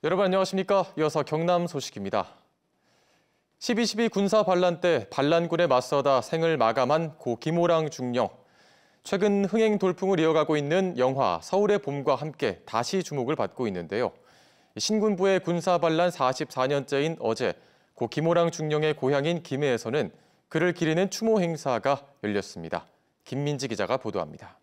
여러분 안녕하십니까? 이어서 경남 소식입니다. 12.12 군사 반란 때 반란군에 맞서다 생을 마감한 고 김호랑 중령. 최근 흥행 돌풍을 이어가고 있는 영화 서울의 봄과 함께 다시 주목을 받고 있는데요. 신군부의 군사 반란 44년째인 어제 고 김호랑 중령의 고향인 김해에서는 그를 기리는 추모 행사가 열렸습니다. 김민지 기자가 보도합니다.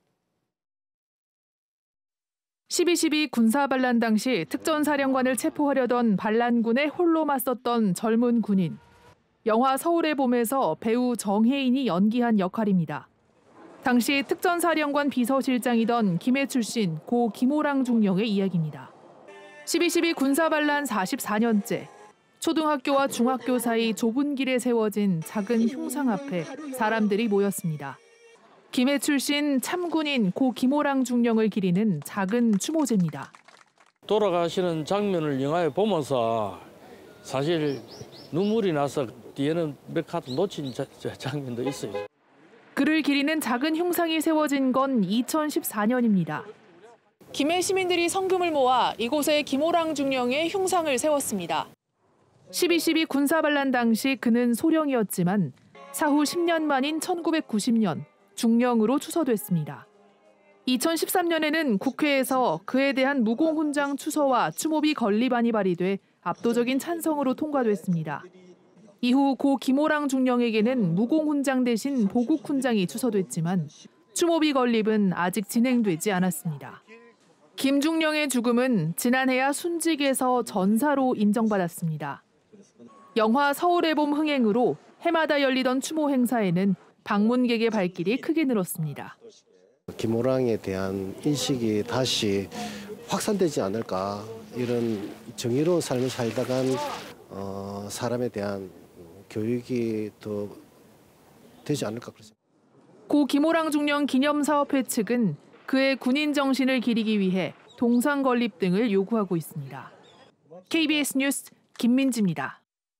12.12 군사 반란 당시 특전사령관을 체포하려던 반란군에 홀로 맞섰던 젊은 군인. 영화 서울의 봄에서 배우 정혜인이 연기한 역할입니다. 당시 특전사령관 비서실장이던 김해 출신 고 김호랑 중령의 이야기입니다. 12.12 군사 반란 44년째. 초등학교와 중학교 사이 좁은 길에 세워진 작은 흉상 앞에 사람들이 모였습니다. 김해 출신 참군인 고 김호랑 중령을 기리는 작은 추모제입니다. 돌아가시는 장면을 영화에 보면서 사실 눈물이 나서 뒤에는 몇 카드 놓친 장면도 있어요. 그를 기리는 작은 흉상이 세워진 건 2014년입니다. 김해 시민들이 성금을 모아 이곳에 김호랑 중령의 흉상을 세웠습니다. 12.12 군사 반란 당시 그는 소령이었지만 사후 10년 만인 1990년 중령으로 추서됐습니다. 2013년에는 국회에서 그에 대한 무공훈장 추서와 추모비 건립안이 발의돼 압도적인 찬성으로 통과됐습니다. 이후 고 김호랑 중령에게는 무공훈장 대신 보국훈장이 추서됐지만 추모비 건립은 아직 진행되지 않았습니다. 김 중령의 죽음은 지난해야 순직에서 전사로 인정받았습니다. 영화 서울의 봄 흥행으로 해마다 열리던 추모 행사에는 방문객의 발길이 크게 늘었습니다. 김호랑에 대한 인식이 다시 확산되지 않을까, 이런 정의로운 삶을 살다간 사람에 대한 교육이 더 되지 않을까 그렇습니다. 고 김호랑 중령 기념사업회 측은 그의 군인 정신을 기리기 위해 동상 건립 등을 요구하고 있습니다. KBS 뉴스 김민지입니다.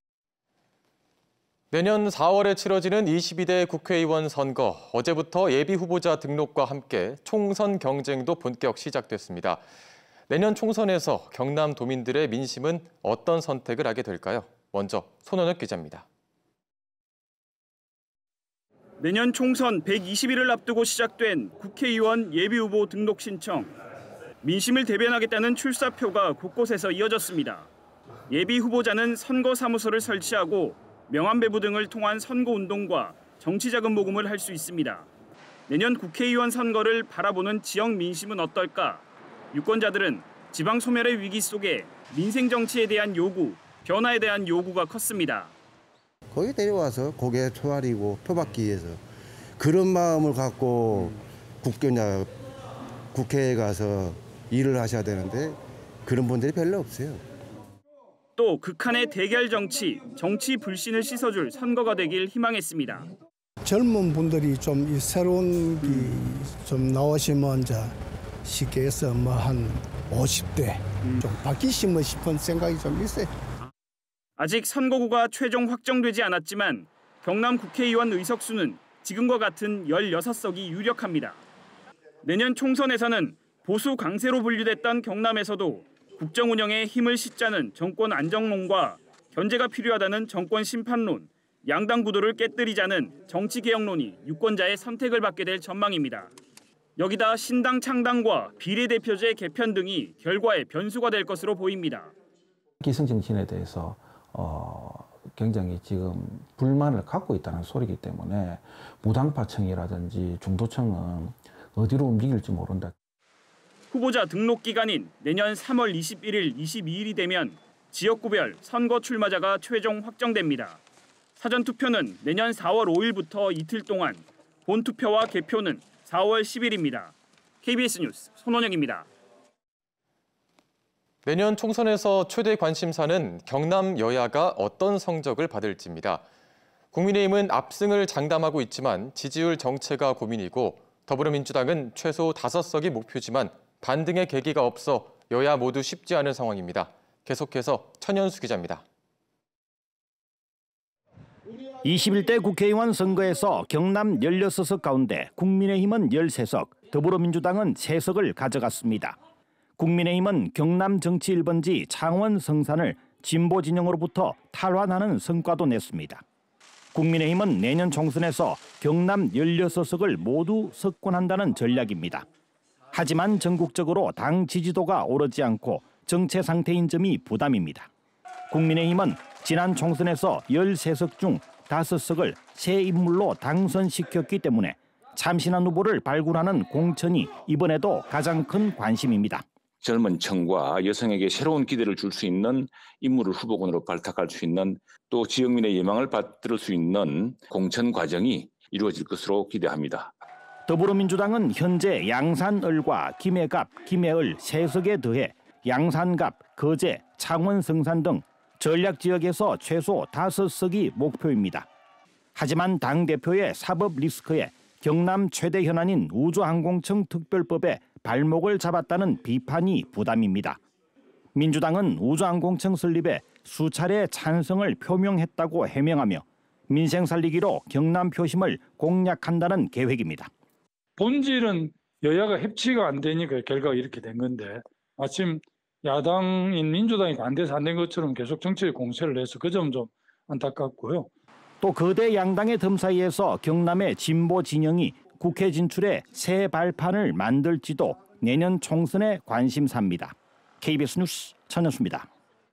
내년 4월에 치러지는 22대 국회의원 선거, 어제부터 예비후보자 등록과 함께 총선 경쟁도 본격 시작됐습니다. 내년 총선에서 경남도민들의 민심은 어떤 선택을 하게 될까요? 먼저 손원혁 기자입니다. 내년 총선 120일을 앞두고 시작된 국회의원 예비후보 등록 신청. 민심을 대변하겠다는 출사표가 곳곳에서 이어졌습니다. 예비후보자는 선거사무소를 설치하고 명함배부 등을 통한 선거운동과 정치자금 모금을 할 수 있습니다. 내년 국회의원 선거를 바라보는 지역 민심은 어떨까? 유권자들은 지방 소멸의 위기 속에 민생 정치에 대한 요구, 변화에 대한 요구가 컸습니다. 거기 데려와서 고개 조아리고 표받기 위해서 그런 마음을 갖고 국회에 가서 일을 하셔야 되는데 그런 분들이 별로 없어요. 또 극한의 대결 정치 불신을 씻어줄 선거가 되길 희망했습니다. 젊은 분들이 좀 새로운 좀 나오시면 이제 쉽게 해서 뭐 한 50대 좀 바뀌시면 싶은 생각이 좀 있어요. 아직 선거구가 최종 확정되지 않았지만 경남 국회의원 의석수는 지금과 같은 16석이 유력합니다. 내년 총선에서는 보수 강세로 분류됐던 경남에서도 국정 운영에 힘을 싣자는 정권 안정론과 견제가 필요하다는 정권 심판론, 양당 구도를 깨뜨리자는 정치 개혁론이 유권자의 선택을 받게 될 전망입니다. 여기다 신당 창당과 비례대표제 개편 등이 결과의 변수가 될 것으로 보입니다. 기성정치인에 대해서 굉장히 지금 불만을 갖고 있다는 소리이기 때문에 무당파층이라든지 중도층은 어디로 움직일지 모른다. 후보자 등록 기간인 내년 3월 21일, 22일이 되면 지역구별 선거 출마자가 최종 확정됩니다. 사전투표는 내년 4월 5일부터 이틀 동안, 본투표와 개표는 4월 10일입니다. KBS 뉴스 손원혁입니다. 내년 총선에서 최대 관심사는 경남 여야가 어떤 성적을 받을지입니다. 국민의힘은 압승을 장담하고 있지만 지지율 정체가 고민이고 더불어민주당은 최소 5석이 목표지만 반등의 계기가 없어 여야 모두 쉽지 않은 상황입니다. 계속해서 천연수 기자입니다. 21대 국회의원 선거에서 경남 16석 가운데 국민의힘은 13석, 더불어민주당은 3석을 가져갔습니다. 국민의힘은 경남 정치 1번지 창원 성산을 진보 진영으로부터 탈환하는 성과도 냈습니다. 국민의힘은 내년 총선에서 경남 16석을 모두 석권한다는 전략입니다. 하지만 전국적으로 당 지지도가 오르지 않고 정체 상태인 점이 부담입니다. 국민의힘은 지난 총선에서 13석 중 5석을 새 인물로 당선시켰기 때문에 참신한 후보를 발굴하는 공천이 이번에도 가장 큰 관심입니다. 젊은 층과 여성에게 새로운 기대를 줄 수 있는 인물을 후보군으로 발탁할 수 있는 또 지역민의 예망을 받들 수 있는 공천 과정이 이루어질 것으로 기대합니다. 더불어민주당은 현재 양산을과 김해갑, 김해을 3석에 더해 양산갑, 거제, 창원, 성산 등 전략 지역에서 최소 5석이 목표입니다. 하지만 당대표의 사법 리스크에 경남 최대 현안인 우주항공청 특별법에 발목을 잡았다는 비판이 부담입니다. 민주당은 우주항공청 설립에 수차례 찬성을 표명했다고 해명하며 민생 살리기로 경남 표심을 공략한다는 계획입니다. 본질은 여야가 협치가 안 되니까 결과가 이렇게 된 건데 마침 야당인 민주당이 반대해서 안 된 것처럼 계속 정치에 공세를 해서 그 점 좀 안타깝고요. 또 거대 양당의 틈 사이에서 경남의 진보 진영이 국회 진출에 새 발판을 만들지도 내년 총선의 관심사입니다. KBS 뉴스 전현수입니다.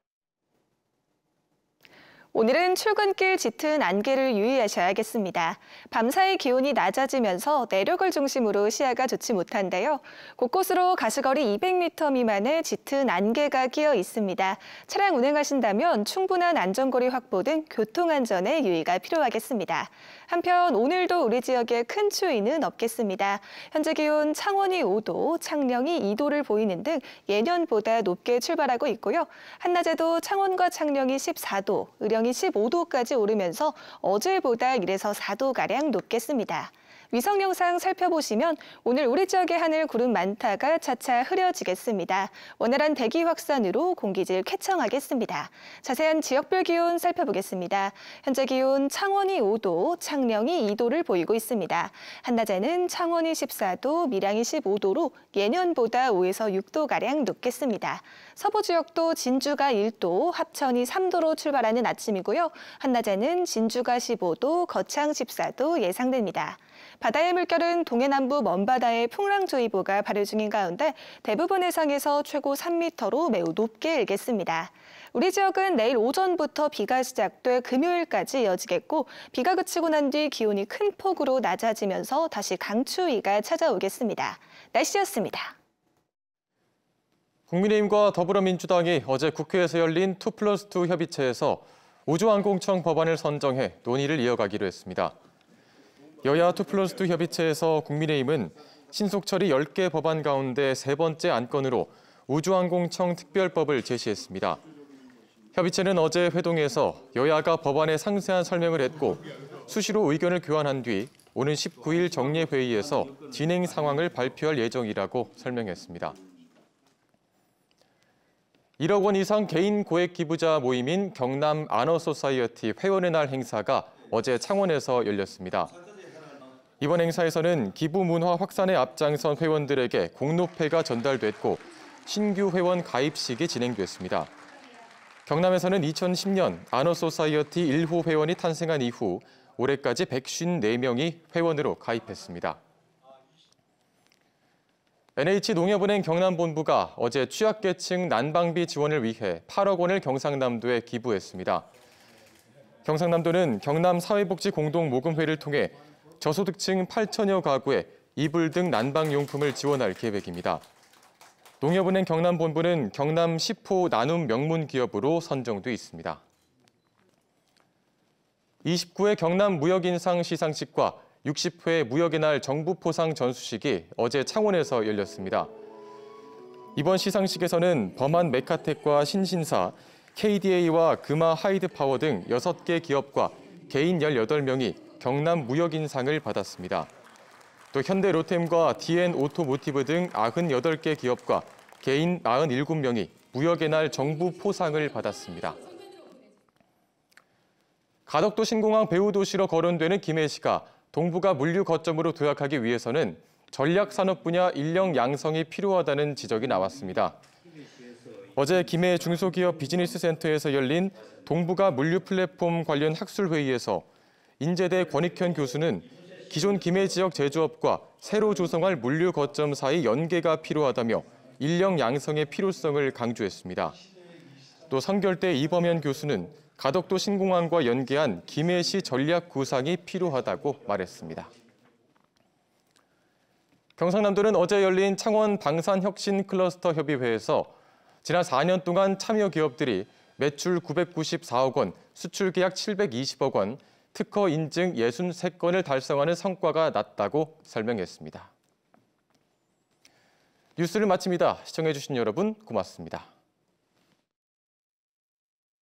오늘은 출근길 짙은 안개를 유의하셔야겠습니다. 밤사이 기온이 낮아지면서 내륙을 중심으로 시야가 좋지 못한데요. 곳곳으로 가시거리 200m 미만의 짙은 안개가 끼어 있습니다. 차량 운행하신다면 충분한 안전거리 확보 등 교통안전에 유의가 필요하겠습니다. 한편 오늘도 우리 지역에 큰 추위는 없겠습니다. 현재 기온 창원이 5도, 창녕이 2도를 보이는 등 예년보다 높게 출발하고 있고요. 한낮에도 창원과 창녕이 14도, 의령이 15도까지 오르면서 어제보다 1에서 4도가량 높겠습니다. 위성 영상 살펴보시면 오늘 우리 지역의 하늘 구름 많다가 차차 흐려지겠습니다. 원활한 대기 확산으로 공기질 쾌청하겠습니다. 자세한 지역별 기온 살펴보겠습니다. 현재 기온 창원이 5도, 창녕이 2도를 보이고 있습니다. 한낮에는 창원이 14도, 밀양이 15도로 예년보다 5에서 6도가량 높겠습니다. 서부 지역도 진주가 1도, 합천이 3도로 출발하는 아침이고요. 한낮에는 진주가 15도, 거창 14도 예상됩니다. 바다의 물결은 동해남부 먼바다에 풍랑주의보가 발효 중인 가운데 대부분 해상에서 최고 3m로 매우 높게 일겠습니다. 우리 지역은 내일 오전부터 비가 시작돼 금요일까지 이어지겠고 비가 그치고 난 뒤 기온이 큰 폭으로 낮아지면서 다시 강추위가 찾아오겠습니다. 날씨였습니다. 국민의힘과 더불어민주당이 어제 국회에서 열린 2+2 협의체에서 우주항공청 법안을 선정해 논의를 이어가기로 했습니다. 여야 2+2 협의체에서 국민의힘은 신속처리 10개 법안 가운데 세 번째 안건으로 우주항공청 특별법을 제시했습니다. 협의체는 어제 회동에서 여야가 법안의 상세한 설명을 했고 수시로 의견을 교환한 뒤 오는 19일 정례회의에서 진행 상황을 발표할 예정이라고 설명했습니다. 1억 원 이상 개인 고액 기부자 모임인 경남 아너소사이어티 회원의 날 행사가 어제 창원에서 열렸습니다. 이번 행사에서는 기부 문화 확산에 앞장선 회원들에게 공로패가 전달됐고 신규 회원 가입식이 진행됐습니다. 경남에서는 2010년 아너소사이어티 1호 회원이 탄생한 이후 올해까지 154명이 회원으로 가입했습니다. NH농협은행 경남본부가 어제 취약계층 난방비 지원을 위해 8억 원을 경상남도에 기부했습니다. 경상남도는 경남사회복지공동모금회를 통해 저소득층 8천여 가구에 이불 등 난방용품을 지원할 계획입니다. 농협은행 경남본부는 경남 10호 나눔 명문기업으로 선정돼 있습니다. 29회 경남 무역인상 시상식과 60회 무역의 날 정부포상 전수식이 어제 창원에서 열렸습니다. 이번 시상식에서는 범한 메카텍과 신신사, KDA와 금화 하이드파워 등 6개 기업과 개인 18명이 경남 무역인상을 받았습니다. 또 현대 로템과 DN 오토모티브 등 98개 기업과 개인 47명이 무역의 날 정부 포상을 받았습니다. 가덕도 신공항 배후도시로 거론되는 김해시가 동북아 물류 거점으로 도약하기 위해서는 전략산업 분야 인력 양성이 필요하다는 지적이 나왔습니다. 어제 김해 중소기업 비즈니스센터에서 열린 동북아 물류 플랫폼 관련 학술회의에서 인제대 권익현 교수는 기존 김해 지역 제조업과 새로 조성할 물류 거점 사이 연계가 필요하다며 인력 양성의 필요성을 강조했습니다. 또 성결대 이범현 교수는 가덕도 신공항과 연계한 김해시 전략 구상이 필요하다고 말했습니다. 경상남도는 어제 열린 창원 방산혁신 클러스터 협의회에서 지난 4년 동안 참여 기업들이 매출 994억 원, 수출 계약 720억 원, 특허 인증 63건을 달성하는 성과가 났다고 설명했습니다. 뉴스를 마칩니다. 시청해주신 여러분 고맙습니다.